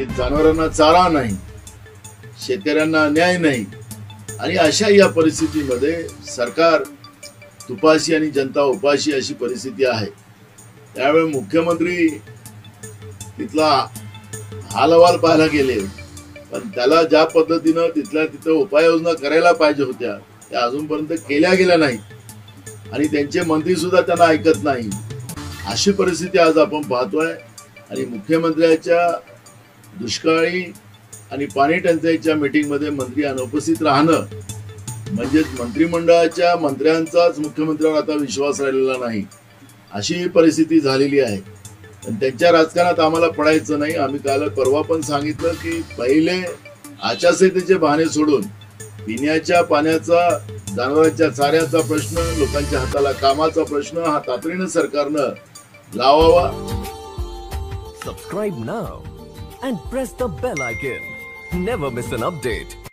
जनावरांना चारा नाही, शेतकऱ्यांना न्याय नाही आणि अशा या परिस्थितीमध्ये सरकार तुपाशी आणि जनता उपाशी अशी परिस्थिती आहे। त्यावेळी मुख्यमंत्री तिथला हालवाल पाहायला गेले, पण त्याला ज्या पद्धतीने तिथल्या तिथे उपाययोजना करायला पाहिजे होत्या त्या अजूनपर्यंत केल्या गेल्या नाही आणि त्यांचे मंत्री सुद्धा त्यांना ऐकत नाही। अशी परिस्थिती आज आपण पाहतोय आणि मुख्यमंत्र्यांच्या दुष्काळी आणि पाणी टंचाईच्या मीटिंग मध्ये मंत्री अनुपस्थित राहणं म्हणजे मंत्रिमंडळाच्या मंत्र्यांचाच मुख्यमंत्र्यांवर आता विश्वास राहिलेला नाही अशी परिस्थिती झालेली आहे। पण त्यांच्या राजकारणात आम्हाला पडायचं नाही। आम्ही काल परवा पण सांगितलं की पहिले आचारसंहितेचे बहाणे सोडून पिण्याच्या पाण्याचा, जनावरांच्या चाऱ्याचा प्रश्न, लोकांच्या हाताला कामाचा प्रश्न हा तातडीने सरकारनं लावावा। Subscribe now and press the bell icon. Never miss an update.